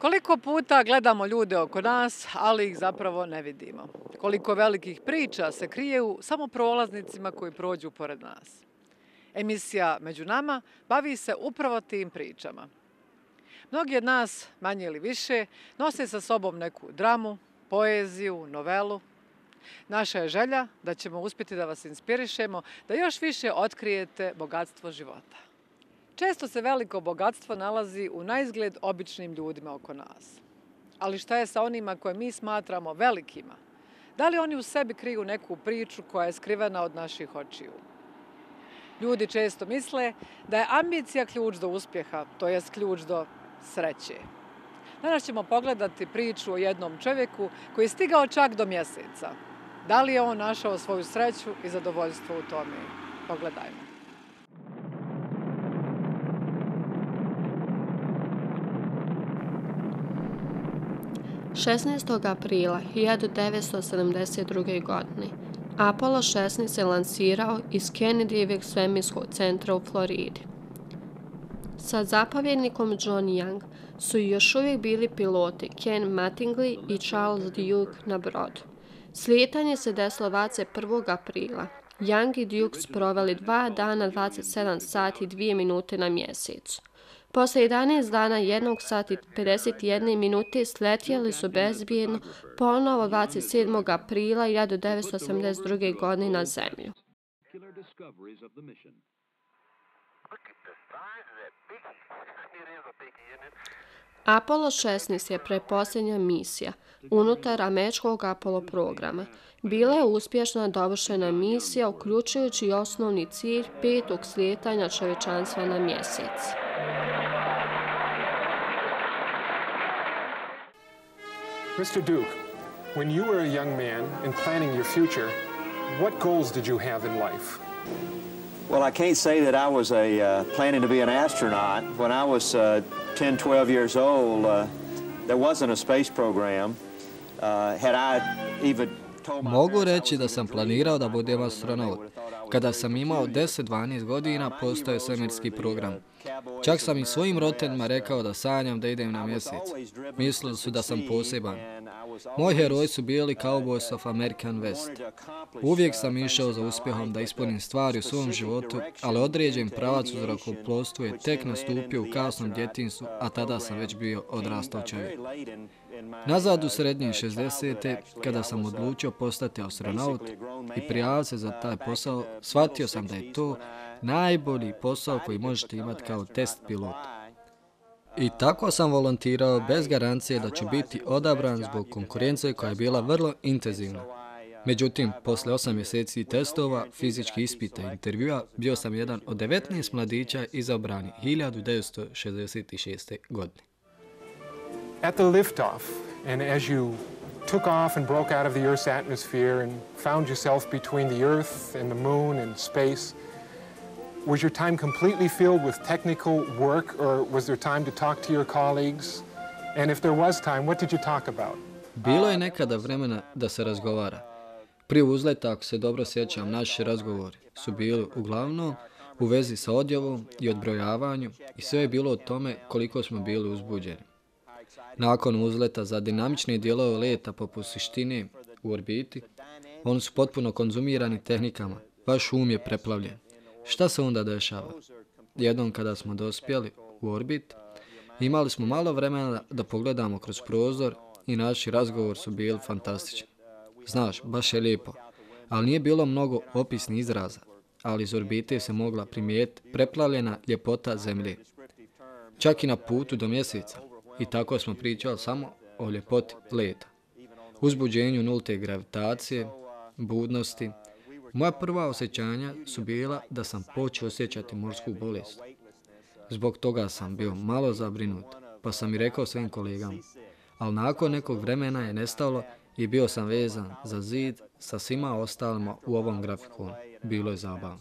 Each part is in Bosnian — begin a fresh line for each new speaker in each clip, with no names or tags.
Koliko puta gledamo ljude oko nas, ali ih zapravo ne vidimo. Koliko velikih priča se krije u samo prolaznicima koji prođu pored nas. Emisija Među nama bavi se upravo tim pričama. Mnogi od nas, manje ili više, nose sa sobom neku dramu, poeziju, novelu. Naša je želja da ćemo uspjeti da vas inspirišemo, da još više otkrijete bogatstvo života. Često se veliko bogatstvo nalazi u naizgled običnim ljudima oko nas. Ali šta je sa onima koje mi smatramo velikima? Da li oni u sebi kriju neku priču koja je skrivena od naših očiju? Ljudi često misle da je ambicija ključ do uspjeha, to jest ključ do sreće. Danas ćemo pogledati priču o jednom čovjeku koji je stigao čak do Mjeseca. Da li je on našao svoju sreću i zadovoljstvo u tome? Pogledajmo.
Aprila 1972. godine Apollo 16 se lansirao iz Kennedyjevog svemirskog centra u Floridi. Sa zapovjednikom John Young su još uvijek bili piloti Ken Mattingly i Charles Duke na brodu. Slijetanje se desilo 21. aprila. Young i Duke su proveli 2 dana 27 sati i 2 minute na Mjesecu. Poslije 11 dana 1 sat i 51 minute sletjeli su bezbjedno ponovo 27. aprila 1982. godine na Zemlju. Apollo 16 je pretposljednja misija unutar američkog Apollo programa. Bila je uspješna dovršena misija uključujući osnovni cilj 5. slijetanja čovječanstva na Mjesec.
Mr. Duke, when you were a young man and planning your future, what goals did you have in life?
Well, I can't say that I was planning to be an astronaut. When I was 10, 12 years old, there wasn't a space program. Had I even told my
Mogu reći da sam planirao da budem astronaut. Kada sam imao 10-12 godina, postojao je svemirski program. Čak sam i svojim roditeljima rekao da sanjam da idem na Mjesec. Mislili su da sam poseban. Moji heroji su bili Cowboys of American West. Uvijek sam išao za uspjehom da ispunim stvari u svom životu, ali određen pravac u zrakoplovstvu je tek nastupio u kasnom djetinjstvu, a tada sam već bio odrastao čovjek. Nazad u srednje 60. kada sam odlučio postati astronaut i prijavio se za taj posao, shvatio sam da je to najbolji posao koji možete imati kao test pilot. I tako sam volontirao bez garancije da ću biti odabran zbog konkurencije koja je bila vrlo intenzivna. Međutim, poslije 8 mjeseci testova, fizičkih ispita i intervjua, bio sam jedan od 19 mladića izabrani 1966. godine.
At the liftoff, and as you took off and broke out of the Earth's atmosphere and found yourself between the Earth and the Moon and space, was your time completely filled with technical work, or was there time to talk to your colleagues? And if there was time, what did you talk about?
Bilo je nekada vremena da se razgovara. Prije uzleta, ako se dobro sjećam, naši razgovori su bili uglavnom u vezi sa odjavom i odbrojavanju i sve je bilo o tome koliko smo bili uzbuđeni. Nakon uzleta za dinamične dijelove leta poput suštine u orbiti, oni su potpuno konzumirani tehnikama. Vaš um je preplavljen. Šta se onda dešava? Jednom kada smo dospjeli u orbit, imali smo malo vremena da pogledamo kroz prozor i naši razgovor su bili fantastični. Znaš, baš je lijepo, ali nije bilo mnogo opisnih izraza, ali iz orbite se mogla primijetiti preplavljena ljepota Zemlje. Čak i na putu do Mjeseca. I tako smo pričali samo o ljepoti leta, uzbuđenju nulte gravitacije, budnosti. Moja prva osjećanja su bila da sam počeo osjećati morsku bolest. Zbog toga sam bio malo zabrinut, pa sam i rekao svojim kolegama. Ali nakon nekog vremena je nestalo i bio sam vezan za zid sa svima ostalima u ovom grafikonu. Bilo je zabavno.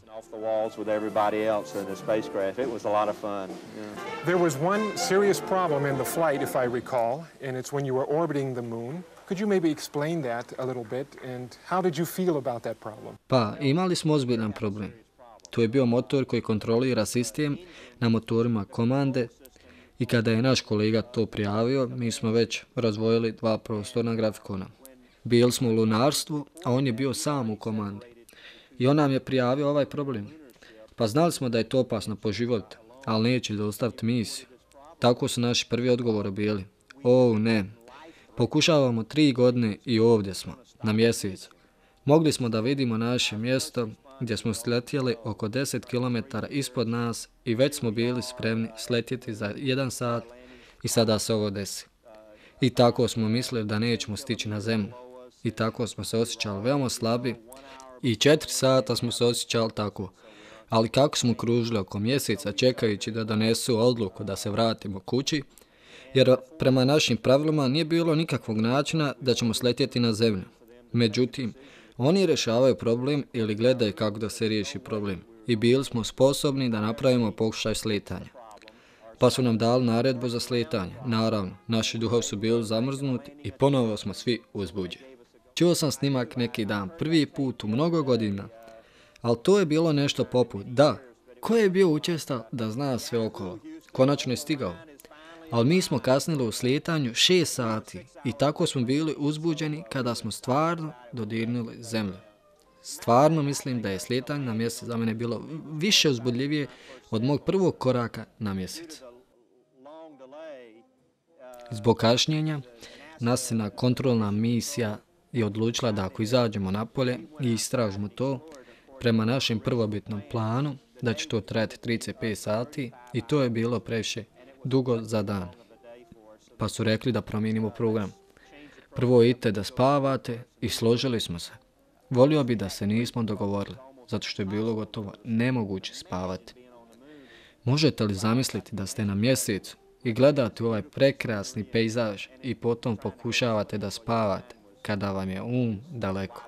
There was one serious problem in the flight, if I recall, and it's when you were orbiting the moon. Could you maybe explain that a little bit, and how did you feel about that problem?
Pa, imali smo ozbiljan problem. To je bio motor koji kontrolira sistem na motorima komande I kada je naš kolega to prijavio, mi smo već razvojili 2 prostorna grafikona. Bili smo u lunarstvu, a on je bio sam u komandi. I on nam je prijavio ovaj problem. Pa znali smo da je to opasno po život, ali neće zaustaviti misiju. Tako su naši prvi odgovori bili. Ne, pokušavamo 3 godine i ovdje smo, na mjesecu. Mogli smo da vidimo naše mjesto gdje smo sletjeli oko 10 km ispod nas i već smo bili spremni sletjeti za 1 sat i sada se ovo desi. I tako smo mislili da nećemo stići na zemlju. I tako smo se osjećali veoma slabi i 4 sata smo se osjećali tako. Ali kako smo kružili oko mjeseca čekajući da donesu odluku da se vratimo kući, jer prema našim pravilima nije bilo nikakvog načina da ćemo sletjeti na zemlju. Međutim, oni rješavaju problem ili gledaju kako da se riješi problem. I bili smo sposobni da napravimo pokušaj sletanja. Pa su nam dali naredbu za sletanje. Naravno, naši duhovi su bili zamrznuti i ponovo smo svi uzbuđeni. Čuo sam snimak neki dan, prvi put u mnogo godina. Ali to je bilo nešto poput, ko je bio učestan da zna sve okolo. Konačno je stigao. Ali mi smo kasnili u slijetanju 6 sati i tako smo bili uzbuđeni kada smo stvarno dodirnuli zemlju. Stvarno mislim da je slijetanje na mjesec za mene bilo više uzbudljivije od mog prvog koraka na mjesec. Zbog kašnjenja, nastavna kontrolna misija je odlučila da ako izađemo napolje i istražimo to, prema našem prvobitnom planu, da će to trajati 35 sati i to je bilo previše dugo za dan. Pa su rekli da promijenimo program. Prvo idite da spavate i složili smo se. Volio bi da se nismo dogovorili, zato što je bilo gotovo nemoguće spavati. Možete li zamisliti da ste na mjesecu i gledate ovaj prekrasni pejzaž i potom pokušavate da spavate kada vam je daleko?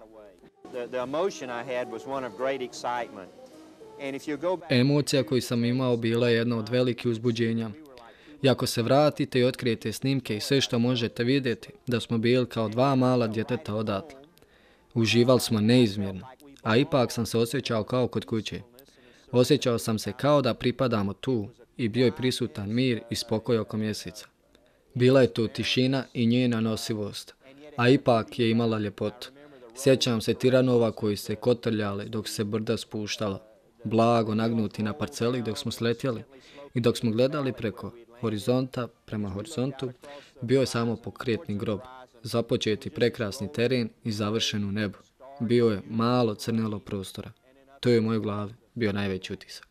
Emocija koju sam imao bila je jedna od velikih uzbuđenja. I ako se vratite i otkrijete snimke i sve što možete vidjeti, da smo bili kao 2 mala djeteta odatle. Uživali smo neizmjerno, a ipak sam se osjećao kao kod kuće. Osjećao sam se kao da pripadamo tu i bio je prisutan mir i spokoj oko mjeseca. Bila je tu tišina i njena nosivost, a ipak je imala ljepotu. Sjećam se tiranova koji se kotrljali dok se brda spuštala, blago nagnuti na parceli dok smo sletjeli i dok smo gledali preko horizonta prema horizontu, bio je samo pokretni grob, započeti prekrasni teren i završen u nebu. Bio je malo crnilo prostora. To je u mojoj glavi bio najveći utisak.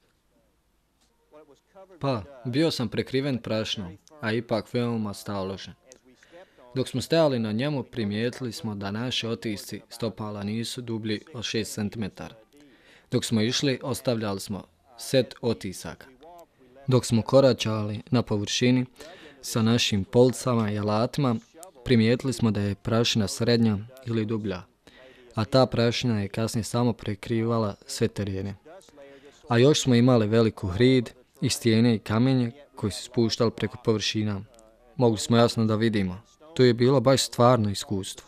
Pa, bio sam prekriven prašnom, a ipak veoma staložen. Dok smo stajali na njemu, primijetili smo da naši otisci stopala nisu dublji od 6 cm. Dok smo išli, ostavljali smo set otisaka. Dok smo koračali na površini sa našim policama i alatima, primijetili smo da je prašina srednja ili dublja, a ta prašina je kasnije samo prekrivala sve terene. A još smo imali veliku hrid i stijene i kamenje koji su spuštali preko površina. Mogli smo jasno da vidimo. To je bilo baš stvarno iskustvo.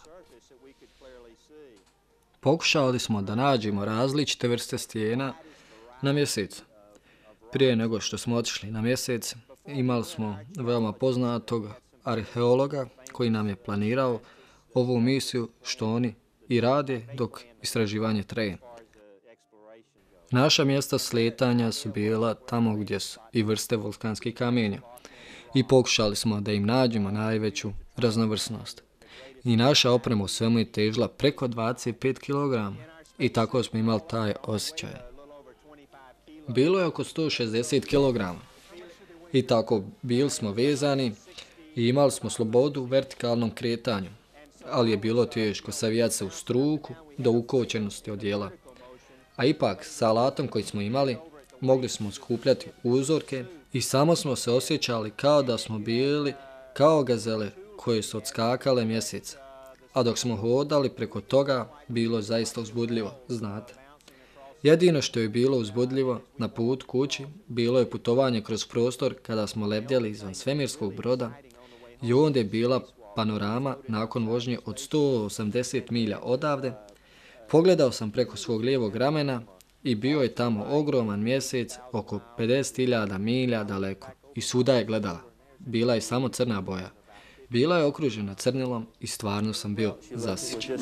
Pokušali smo da nađemo različite vrste stijena na mjesecu. Prije nego što smo otišli na mjesec, imali smo veoma poznatog arheologa koji nam je planirao ovu misiju što oni i rade dok istraživanje traje. Naša mjesta sletanja su bila tamo gdje su i vrste vulkanskih kamenja i pokušali smo da im nađemo najveću raznovrsnost. I naša oprema u svemu je težila preko 25 kg i tako smo imali taj osjećaj. Bilo je oko 160 kg i tako bili smo vezani i imali smo slobodu u vertikalnom kretanju, ali je bilo teško savijati se u struku do ukočenosti odjela. A ipak, sa alatom koji smo imali, mogli smo skupljati uzorke i samo smo se osjećali kao da smo bili kao gazele koje su odskakale mjeseca. A dok smo hodali preko toga, bilo je zaista uzbudljivo, znate. Jedino što je bilo uzbudljivo na put kući, bilo je putovanje kroz prostor kada smo lebdjeli izvan svemirskog broda i onda je bila panorama nakon vožnje od 180 milja odavde. Pogledao sam preko svog lijevog ramena i bio je tamo ogroman mjesec oko 50.000 milja daleko i svuda je gledala. bila je samo crna boja. Bila je okružena crnilom i stvarno sam bio zasićen.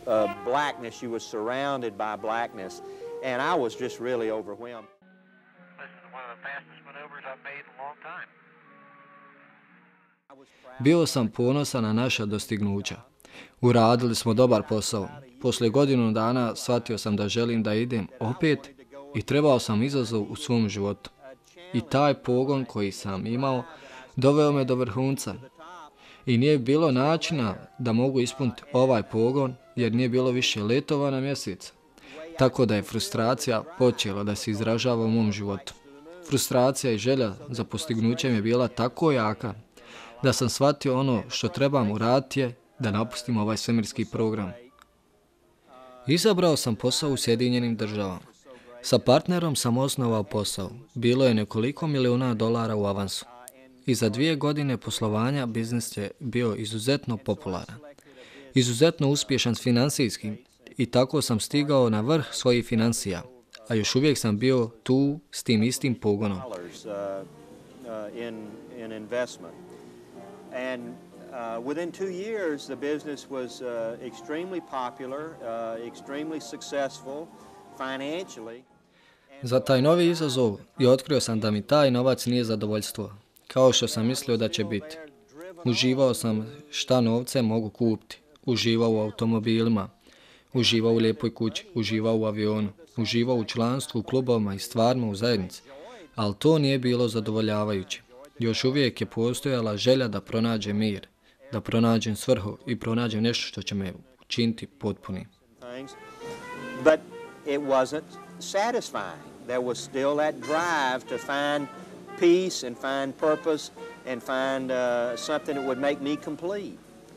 Bio sam ponosan na naša dostignuća. Uradili smo dobar posao. Poslije godinu dana shvatio sam da želim da idem opet i trebao sam izazov u svom životu. I taj pogon koji sam imao doveo me do vrhunca. I nije bilo načina da mogu ispuniti ovaj pogon jer nije bilo više letova na mjesec. Tako da je frustracija počela da se izražava u mom životu. Frustracija i želja za postignućem je bila tako jaka da sam shvatio ono što trebam uraditi je da napustim ovaj svemirski program. Izabrao sam posao u Sjedinjenim Državama. Sa partnerom sam osnovao posao. Bilo je nekoliko milijuna dolara u avansu. I za 2 godine poslovanja biznis je bio izuzetno popularan. Izuzetno uspješan financijski i tako sam stigao na vrh svojih financija. A još uvijek sam bio tu s tim istim pogonom.
Within 2 years, the business was extremely popular, extremely successful financially.
Za taj novi izazov i otkrio sam da mi taj novac nije zadovoljstvo, kao što sam mislio da će biti. Uživao sam šta novce mogu kupiti. Uživao u automobilima, uživao u lijepoj kući, uživao u avionu, uživao u članstvu, u klubovima i stvarno u zajednici. Ali to nije bilo zadovoljavajuće. Još uvijek je postojala želja da pronađem mir, da pronađem svrhu i pronađem nešto što će me učiniti potpunim.
But it wasn't satisfying. There was still that drive to find peace and find purpose and find something that would make me complete.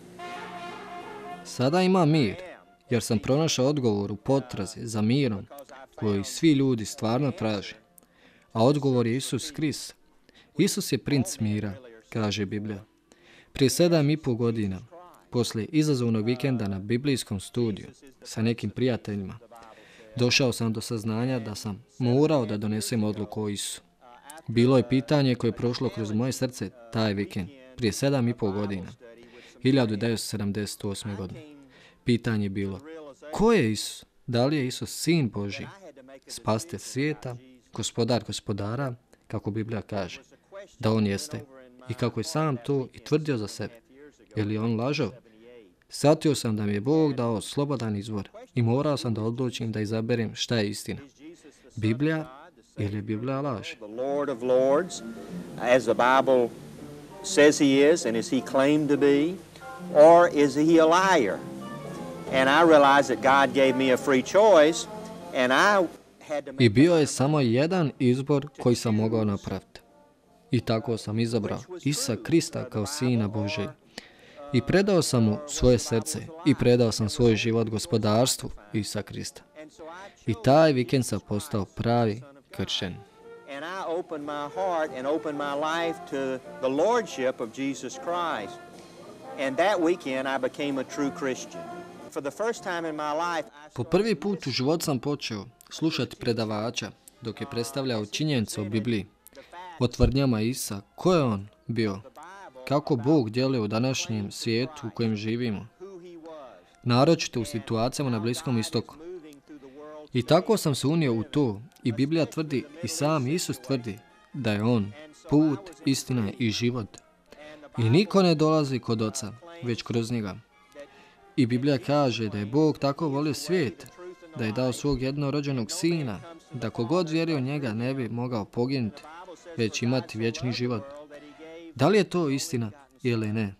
Sada imam mir, jer sam pronašao odgovor u potrazi za mirom koji svi ljudi stvarno traže. A odgovor je Isus Krist. Isus je princ mira, kaže Biblija. Prije 7,5 godina, poslije izazovnog vikenda na biblijskom studiju sa nekim prijateljima, došao sam do saznanja da sam morao da donesem odluku o Isusu. Bilo je pitanje koje je prošlo kroz moje srce taj vikend, prije 7,5 godina, 1978. godine. Pitanje je bilo, ko je Isus? Da li je Isus sin Božji, spasitelj svijeta, gospodar gospodara, kako Biblija kaže, da on jeste, i kako je sam to i tvrdio za sebe. Je li on lažao? Shvatio sam da mi je Bog dao slobodan izbor i morao sam da odlučim da izaberem šta je istina. Biblija ili je Biblija laž?
The Lord of Lords, as the Bible says he is and as he claimed to be, or is he a liar? And I realized that God gave me a free choice and I had to make...
I bio je samo jedan izbor koji sam mogao napraviti. I tako sam izabrao Isusa Krista kao Sina Božeg. I predao sam mu svoje srce i predao sam svoj život gospodarstvu Isusa Krista. I taj vikend sam postao pravi kršćanin.
And I opened my heart and opened my life to the lordship of Jesus Christ. And that weekend I became a true Christian. For the first time in my life,
Po prvi put u život sam počeo slušati predavača dok je predstavljao činjenice o Bibliji, o tvrdnjama Isusa, ko je on bio, kako Bog djeluje u današnjem svijetu u kojem živimo, naročito u situacijama na Bliskom istoku. I tako sam se unio u to i Biblija tvrdi i sam Isus tvrdi da je on put, istina i život. I niko ne dolazi kod Oca, već kroz njega. I Biblija kaže da je Bog tako volio svijet, da je dao svog jednorođenog sina, da kogod vjeruje u njega ne bi mogao poginuti, već imati vječni život. Da li je to istina ili ne?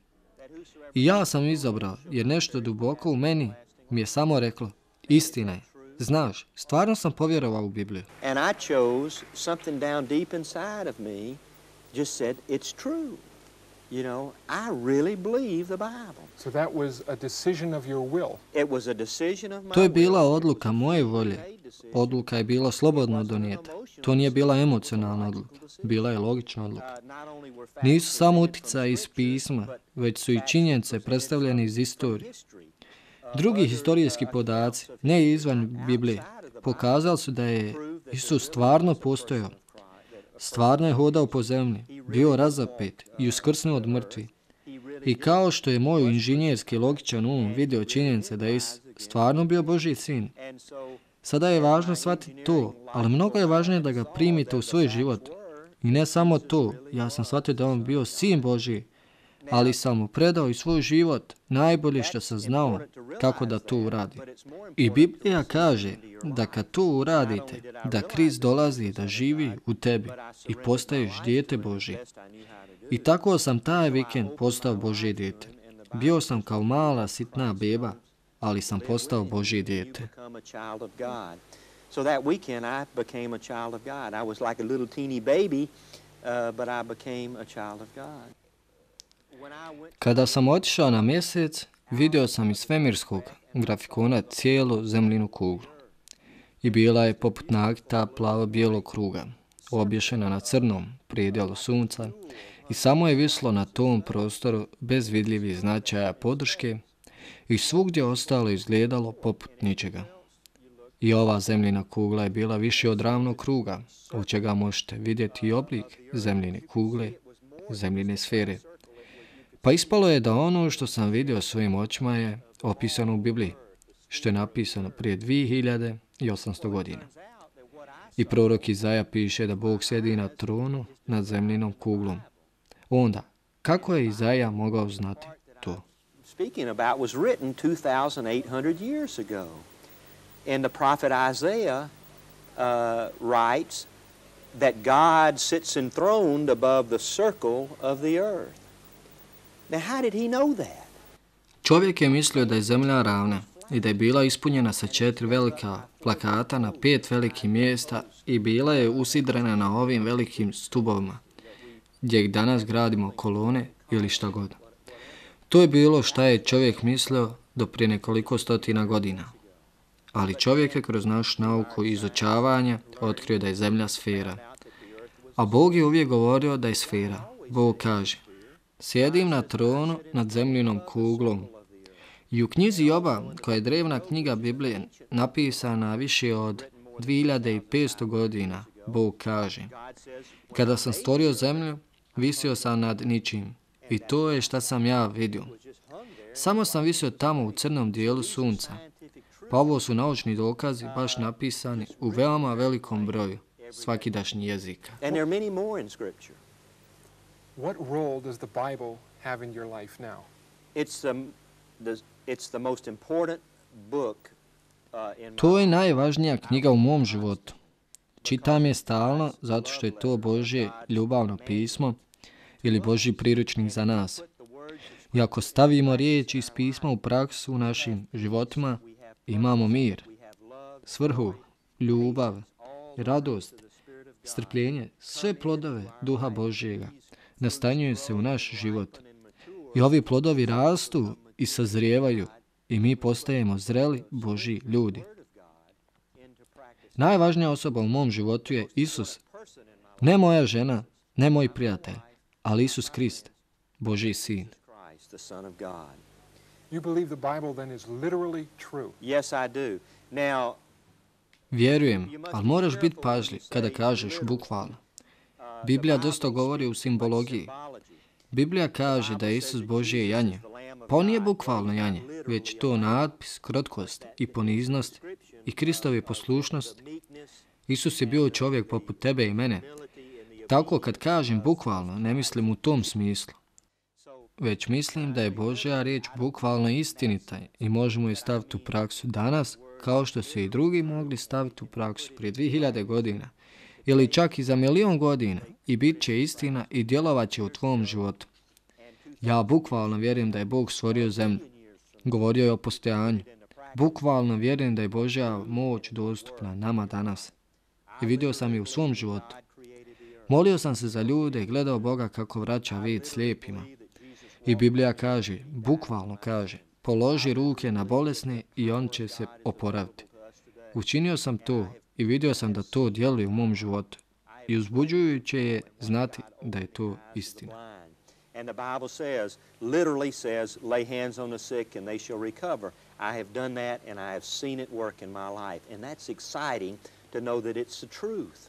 I ja sam izabrao, jer nešto duboko u meni mi je samo reklo, istina je. Znaš, stvarno sam povjerovao u Bibliju.
and I chose something down deep inside of me just said, it's true. You know, I really believe the Bible.
So that was a decision of your will.
It was a decision of my
To je bila
will.
odluka moje volje. Odluka je bila slobodno donijeta. To nije bila emocionalna odluka. Bila je logična odluka.
Not only were facts
Nisu samo uticaji iz pisma, već su i činjenice predstavljene iz istorije. Drugi historijski podaci, ne izvan Biblije, pokazali su da je Isus stvarno postojao. stvarno je hodao po zemlji, bio razapet i uskrsnuo od mrtvi. I kao što je moj inženjerski logičan vidio činjenice da je stvarno bio Božji sin, sada je važno shvatiti to, ali mnogo je važnije da ga primite u svoj život. I ne samo to, ja sam shvatio da on bio sin Božji, ali sam mu predao i svoj život, najbolje što sam znao kako da to uradi. I Biblija kaže da kad to uradite, da Krist dolazi da živi u tebi i postaješ dijete Božje. I tako sam taj vikend postao Božje dijete. Bio sam kao mala sitna beba, ali sam postao Božje dijete.
So that weekend I became a child of God. I was like a little teeny baby, but I became a child of God.
Kada sam otišao na mjesec, vidio sam iz svemirskog grafikona cijelu zemljinu kuglu. I bila je poput nagta plavo-bijelog kruga, obješena na crnom predjelu sunca i samo je vislo na tom prostoru bez vidljivih značaja podrške i svugdje ostalo izgledalo poput ničega. I ova zemljina kugla je bila više od ravnog kruga, od čega možete vidjeti i oblik zemljine kugle, zemljine sfere. Pa ispalo je da ono što sam vidio svojim očima je opisano u Bibliji, što je napisano prije 2800 godina. I prorok Izaja piše da Bog sjedi na tronu nad zemljinom kuglom. Onda, kako je Izaja mogao znati to?
Speaking about was written 2800 years ago. And the prophet Isaiah writes that God sits enthroned above the circle of the earth. Now, how did he know that?
Čovjek je mislio da je zemlja ravna i da je bila ispunjena sa 4 velika plakata na 5 velikih mjesta i bila je usidrena na ovim velikim stubovima, gdje danas gradimo kolone ili šta god. To je bilo šta je čovjek mislio do prije nekoliko stotina godina. Ali čovjek je kroz našu nauku izučavanja otkrio da je zemlja sfera. A Bog je uvijek govorio da je sfera. Bog kaže, sjedim na tronu nad zemljinom kuglom. I u knjizi Joba, koja je drevna knjiga Biblije, napisana više od 2500 godina, Bog kaže, kada sam stvorio zemlju, visio sam nad ničim. I to je šta sam ja vidio. Samo sam visio tamo u crnom dijelu sunca. Pa ovo su naučni dokazi baš napisani u veoma velikom broju svakidašnjih jezika.
And there are many more in Scripture.
What role does the Bible have in your life now?
It's the most important book in
To je najvažnija knjiga u mom životu. Čitam je stalno zato što je to Božje ljubavno pismo ili Božji priručnik za nas. I ako stavimo riječi iz pisma u praksu u našim životima, imamo mir, svrhu, ljubav, radost, strpljenje, sve plodove Duha Božjega nastanjuju se u naš život. I ovi plodovi rastu i sazrijevaju i mi postajemo zreli Božji ljudi. Najvažnija osoba u mom životu je Isus. Ne moja žena, ne moj prijatelj, ali Isus Krist, Božji sin.
You believe the Bible then is literally true.
Yes, I do. Now,
Vjerujem, ali moraš biti pažljiv kada kažeš bukvalno. Biblija dosta govori u simbologiji. Biblija kaže da je Isus Božje janje. Pa on nije bukvalno janje, već to natpis krotkosti i poniznosti i Kristove poslušnosti. Isus je bio čovjek poput tebe i mene. Tako kad kažem bukvalno, ne mislim u tom smislu. Već mislim da je Božja riječ bukvalno istinita i možemo je staviti u praksu danas, kao što su i drugi mogli staviti u praksu prije 2000 godina, ili čak i za 1.000.000 godina, i bit će istina i djelovat će u tvom životu. Ja bukvalno vjerujem da je Bog stvorio zemlju. Govorio je o postojanju. Bukvalno vjerujem da je Božja moć dostupna nama danas. I vidio sam je u svom životu. Molio sam se za ljude i gledao Boga kako vraća vid slijepima. I Biblija kaže, bukvalno kaže, položi ruke na bolesne i on će se oporaviti. Učinio sam to i vidio sam da to djeluje u mom životu. I uzbuđujuće je znati da je to istina.
and the Bible says, literally says, lay hands on the sick and they shall recover. I have done that and I have seen it work in my life. And that's exciting to know that it's the truth.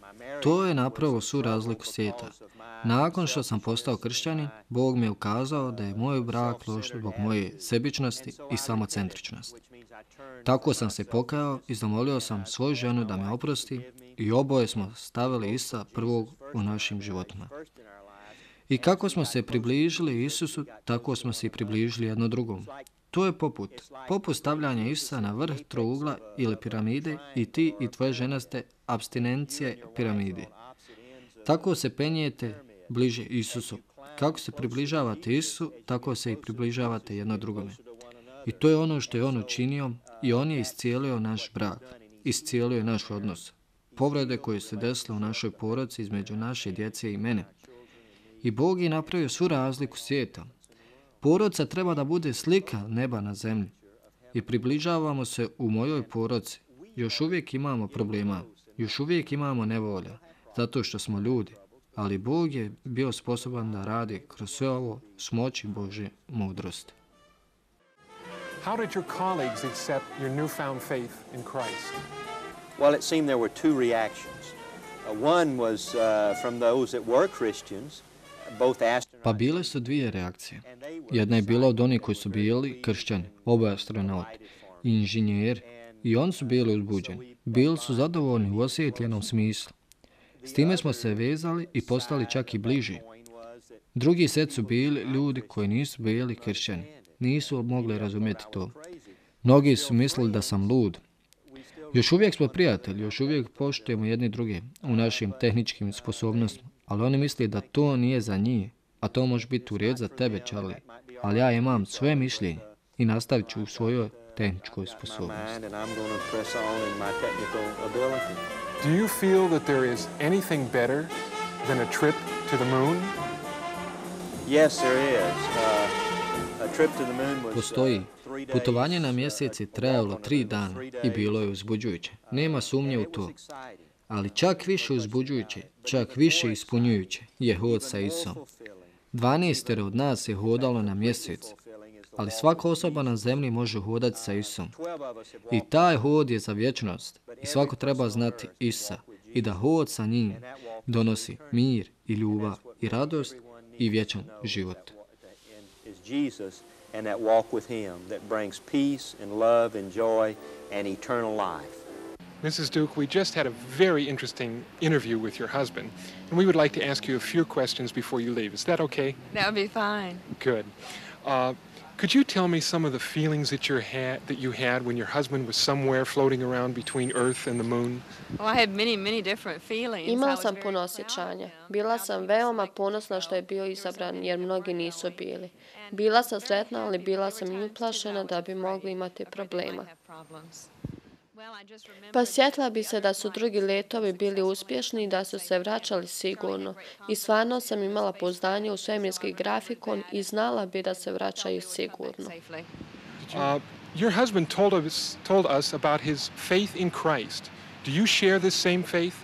To je napravo svu razliku svijeta. Nakon što sam postao kršćanin, Bog mi je ukazao da je moj brak loš zbog moje sebičnosti i samocentričnosti. Tako sam se pokajao i zamolio sam svoju ženu da me oprosti i oboje smo stavili Isusa prvog u našim životima. I kako smo se približili Isusu, tako smo se i približili jedno drugom. To je poput stavljanja Isusa na vrh trougla ili piramide i ti i tvoja žena ste apstinencije piramide. Tako se penjete bliže Isusu. Kako se približavate Isusu, tako se i približavate jedno drugome. I to je ono što je on učinio i on je iscijelio naš brak, iscijelio je naš odnos. Povrede koje se desile u našoj porodici između naše djece i mene. I Bog je napravio svu razliku svijeta. Porodica treba da bude slika neba na zemlji. I približavamo se u mojoj porodici. Još uvijek imamo problema, još uvijek imamo nevolja, zato što smo ljudi. Ali Bog je bio sposoban da radi kroz sve ovo s moći Božje mudrosti.
How did your colleagues accept your newfound faith in Christ?
Well, it seemed there were two reactions. One was from those that were Christians, both astronauts.
Pa bile su dvije reakcije. Jedna je bila od onih koji su bili kršćani, oba astronauti, inženjeri, i oni su bili uzbuđeni. Bili su zadovoljni u osjetljenom smislu. S time smo se vezali i postali čak i bliži. Drugi set su bili ljudi koji nisu bili kršćani. Nisu mogli razumjeti to. Mnogi su mislili da sam lud. Još uvijek smo prijatelji, još uvijek poštujemo jedni druge u našim tehničkim sposobnostima, ali oni misle da to nije za njih, a to može biti u red za tebe, Charlie. Ali ja imam svoje mišljenje i nastavit ću u svojoj tehničkoj sposobnosti.
Do you feel that there is anything better than a trip to the moon?
Yes, there is. A trip to the moon was
Postoji. Putovanje na mjesec je trajalo 3 dana i bilo je uzbuđujuće. Nema sumnje u to. Ali čak više uzbuđujuće, čak više ispunjujuće je hod sa Isusom. 12 od nas je hodalo na mjesec, ali svaka osoba na zemlji može hodati sa Isusom. I taj hod je za vječnost i svako treba znati Isusa i da hod sa njim donosi mir i ljubav i radost i vječan život.
And that walk with him that brings peace and love and joy and eternal life.
Mrs. Duke, we just had a very interesting interview with your husband, and we would like to ask you a few questions before you leave. Is that okay?
That would be fine.
Good. Could you tell me some of the feelings that you had when your husband was somewhere floating around between Earth and the moon?
Well, I had many different feelings.
Imala sam puno osjećanja. Bila sam veoma ponosna što je bio izabran jer mnogi nisu bili. Bila sam sretna, ali bila sam i uplašena da bi mogli imati problema. Pa sjetila bi se da su drugi letovi bili uspješni i da su se vraćali sigurno. I stvarno sam imala pouzdanje u svemirski grafikon i znala bi da se vraćaju sigurno.
Your husband told us about his faith in Christ. Do you share this same faith?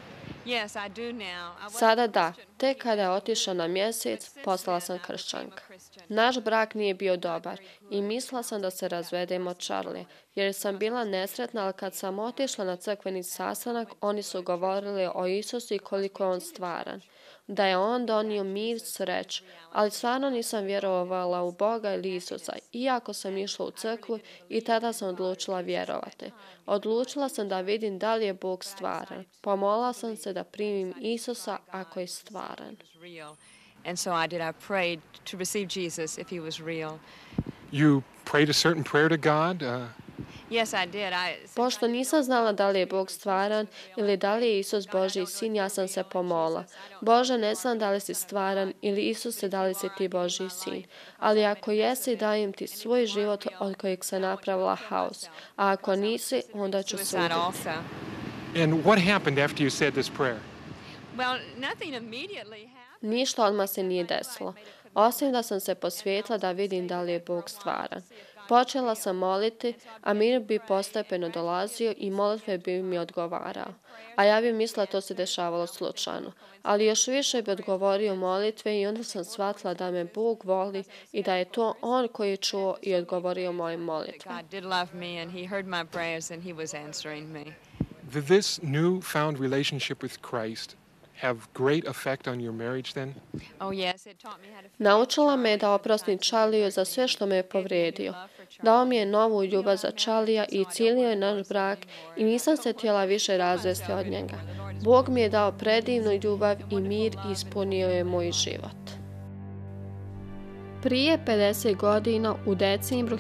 Sada da, tek kada je otišao na mjesec, postala sam kršćanka. Naš brak nije bio dobar i mislila sam da se razvedemo od Charlie, jer sam bila nesretna, ali kad sam otišla na crkveni sastanak, oni su govorili o Isusu i koliko je on stvaran. Da je on donio mir, sreću, ali stvarno nisam vjerovala u Boga ili Isusa, iako sam išla u crkvu i tada sam odlučila vjerovati. Odlučila sam da vidim da li je Bog stvaran. Pomolila sam se da primim Isusa ako je stvaran.
And so I prayed to receive Jesus if he was real.
You prayed a certain prayer to God?
Yes, I did.
Pošto nisam znala da li je Bog stvaran ili da li je Isus Božji sin, ja sam se pomolila. Bože, ne znam da li si stvaran ili Isuse, da li si ti Božji sin. Ali ako jesi, dajem ti svoj život od kojeg se napravila haos. A ako nisi, onda ću suditi.
And what happened after you said this prayer?
Well, nothing immediately happened.
Ništa odmah se nije desilo, osim da sam se posvetila da vidim da li je Bog stvaran. Počela sam moliti, a mir bi postepeno dolazio i molitve bi mi odgovarao. A ja bi mislila to se dešavalo slučajno. Ali još više bi odgovorio molitve i onda sam shvatila da me Bog voli i da je to On koji je čuo i odgovorio moje molitve.
Did this newfound relationship with Christ have great effect on your marriage then?
Oh, yes, it taught me how to
Naučila me da oprostim Charliju za sve što me je povrijedio. Dao mi je novu ljubav za Charlija i cijelio je naš brak i nisam se htjela više razvesti od njega. Bog mi je dao predivnu ljubav i mir i ispunio je moj život. Prije 50 godina u decembru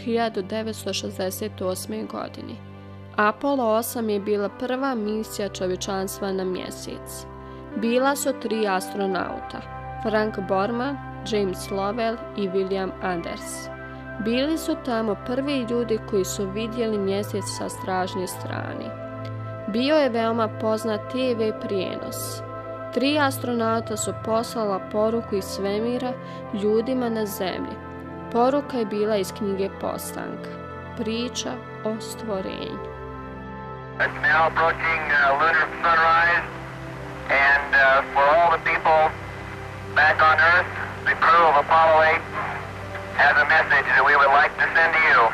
1968. godini Apollo 8 je bila prva misija čovječanstva na mjesec. Bila su 3 astronauta, Frank Borman, James Lovell i William Anders. Bili su tamo prvi ljudi koji su vidjeli mjesec sa stražnje strane. Bio je veoma poznat TV prijenos. 3 astronauta su poslala poruku iz svemira ljudima na zemlji. Poruka je bila iz knjige Postanka. Priča o stvorenju.
It's now approaching lunar sunrise, and for all the people back on Earth, the crew of Apollo 8 has a message that we would like to send to you.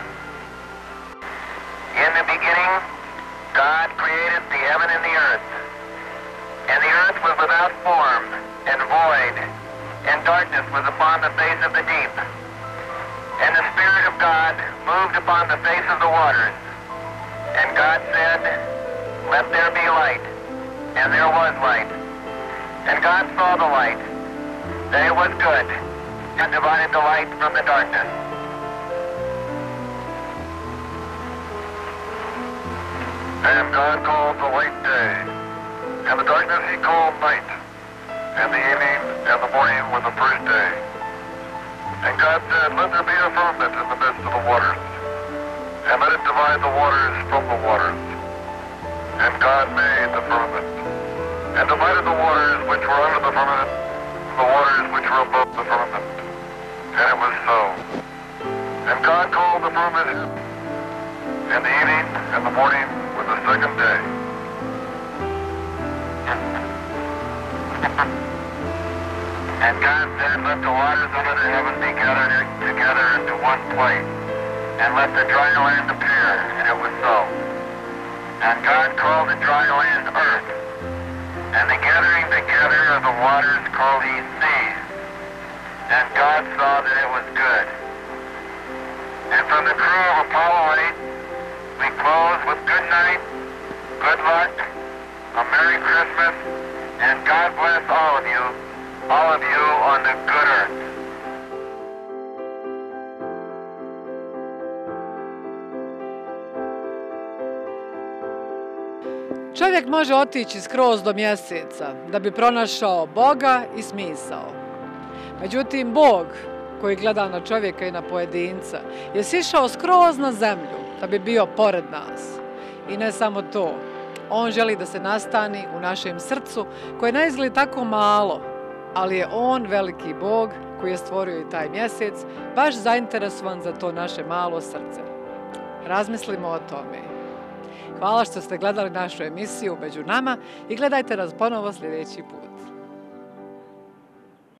In the beginning, God created the heaven and the earth. And the earth was without form and void, and darkness was upon the face of the deep. And the Spirit of God moved upon the face of the waters. And God said, "Let there be light." And there was light. And God saw the light, that it was good, and divided the light from the darkness. And God called the light day, and the darkness he called night, and the evening and the morning were the first day. And God said, "Let there be a firmament in the midst of the waters, and let it divide the waters from the waters." And God made the firmament, and divided the waters which were under the firmament from the waters which were above the firmament. And it was so. And God called the firmament heaven, and the evening and the morning were the second day. And God said, "Let the waters under the heaven be gathered together into one place, and let the dry land appear." And it was so. And God called the dry land earth, and the gathering together of the waters called he seas. And God saw that it was good. And from the crew of Apollo 8, we close with good night, good luck, a Merry Christmas, and God bless all of you on the good earth.
Čovjek može otići skroz do mjeseca da bi pronašao Boga i smisao. Međutim, Bog koji gleda na čovjeka i na pojedinca je sišao skroz na zemlju da bi bio pored nas. I ne samo to, on želi da se nastani u našem srcu koje ne izgleda tako malo, ali je on veliki Bog koji je stvorio i taj mjesec, baš zainteresovan za to naše malo srce. Razmislimo o tome. Hvala što ste gledali našu emisiju Među nama i gledajte nas ponovo sljedeći put.